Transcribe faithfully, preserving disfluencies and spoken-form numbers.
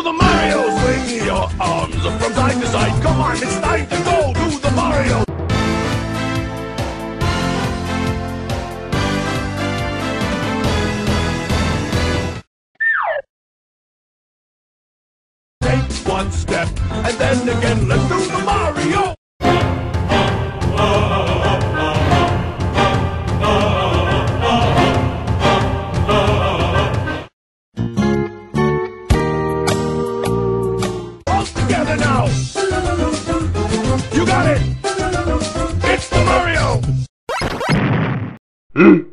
Do the Mario! Swing your arms from side to side. Come on, it's time to go. Do the Mario! Take one step, and then again, let's do the Mario! All together now! You got it! It's the Mario!